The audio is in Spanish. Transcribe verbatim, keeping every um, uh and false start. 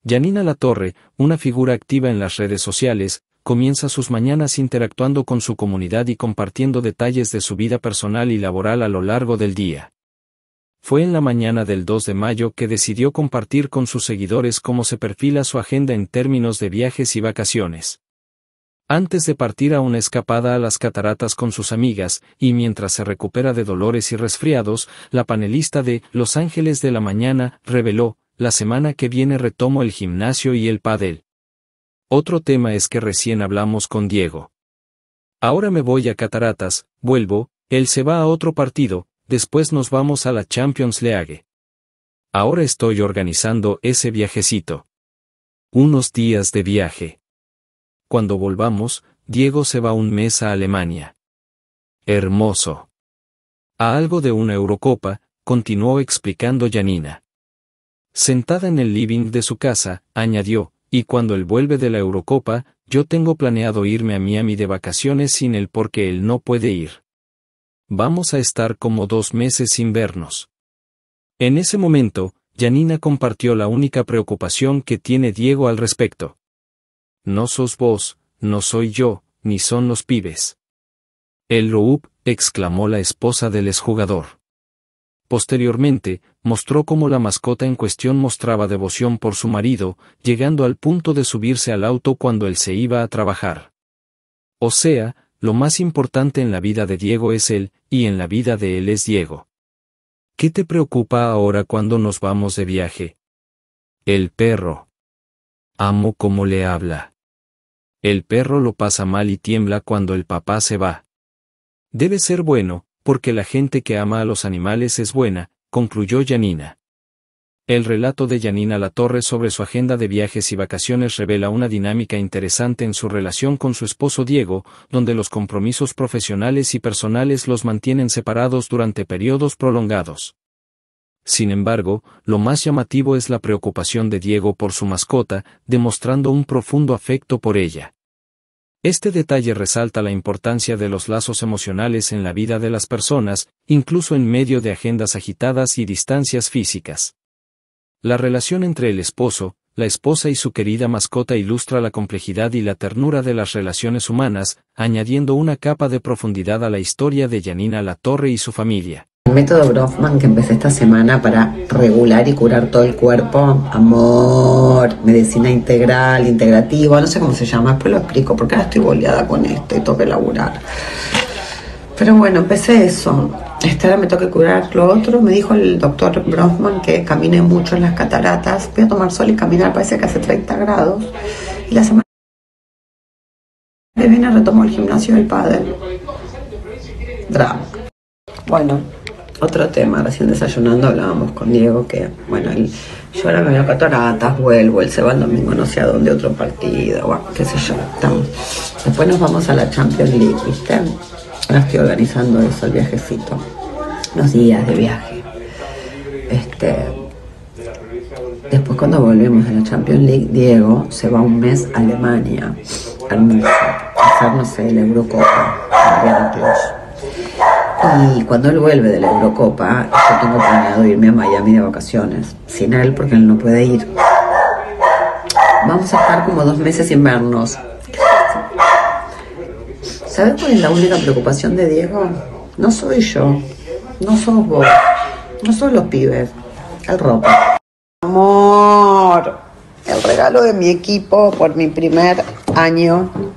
Yanina Latorre, una figura activa en las redes sociales, comienza sus mañanas interactuando con su comunidad y compartiendo detalles de su vida personal y laboral a lo largo del día. Fue en la mañana del dos de mayo que decidió compartir con sus seguidores cómo se perfila su agenda en términos de viajes y vacaciones. Antes de partir a una escapada a las cataratas con sus amigas, y mientras se recupera de dolores y resfriados, la panelista de Los Ángeles de la Mañana reveló: la semana que viene retomo el gimnasio y el pádel. Otro tema es que recién hablamos con Diego. Ahora me voy a Cataratas, vuelvo, él se va a otro partido, después nos vamos a la Champions League. Ahora estoy organizando ese viajecito. Unos días de viaje. Cuando volvamos, Diego se va un mes a Alemania. Hermoso. A algo de una Eurocopa, continuó explicando Yanina. Sentada en el living de su casa, añadió, y cuando él vuelve de la Eurocopa, yo tengo planeado irme a Miami de vacaciones sin él porque él no puede ir. Vamos a estar como dos meses sin vernos. En ese momento, Yanina compartió la única preocupación que tiene Diego al respecto. No sos vos, no soy yo, ni son los pibes. El Roup, exclamó la esposa del exjugador. Posteriormente, mostró cómo la mascota en cuestión mostraba devoción por su marido, llegando al punto de subirse al auto cuando él se iba a trabajar. O sea, lo más importante en la vida de Diego es él, y en la vida de él es Diego. ¿Qué te preocupa ahora cuando nos vamos de viaje? El perro. Amo cómo le habla. El perro lo pasa mal y tiembla cuando el papá se va. Debe ser bueno, porque la gente que ama a los animales es buena, concluyó Yanina. El relato de Yanina Latorre sobre su agenda de viajes y vacaciones revela una dinámica interesante en su relación con su esposo Diego, donde los compromisos profesionales y personales los mantienen separados durante periodos prolongados. Sin embargo, lo más llamativo es la preocupación de Diego por su mascota, demostrando un profundo afecto por ella. Este detalle resalta la importancia de los lazos emocionales en la vida de las personas, incluso en medio de agendas agitadas y distancias físicas. La relación entre el esposo, la esposa y su querida mascota ilustra la complejidad y la ternura de las relaciones humanas, añadiendo una capa de profundidad a la historia de Yanina Latorre y su familia. El método Grossman que empecé esta semana para regular y curar todo el cuerpo, amor, medicina integral, integrativa, no sé cómo se llama, después lo explico porque ahora estoy boleada con esto y tengo que laburar. Pero bueno, empecé eso, este, ahora me toca curar lo otro. Me dijo el doctor Grossman que camine mucho en las cataratas, voy a tomar sol y caminar, parece que hace treinta grados, y la semana que viene retomo el gimnasio del pádel. Drama. Bueno, otro tema, recién desayunando hablábamos con Diego que, bueno, él, yo ahora me voy a Cataratas, vuelvo, él se va el domingo no sé a dónde, otro partido, bueno, qué sé yo, estamos. Después nos vamos a la Champions League, ¿viste? Ahora estoy organizando eso, el viajecito, unos días de viaje. Este, después cuando volvemos de la Champions League, Diego se va un mes a Alemania, hermoso, a hacer, no sé, la Eurocopa, Mariana Clos. Y cuando él vuelve de la Eurocopa, yo tengo planeado irme a Miami de vacaciones, sin él porque él no puede ir. Vamos a estar como dos meses sin vernos. ¿Sabes cuál es la única preocupación de Diego? No soy yo, no sos vos, no son los pibes, el ropa. Amor, el regalo de mi equipo por mi primer año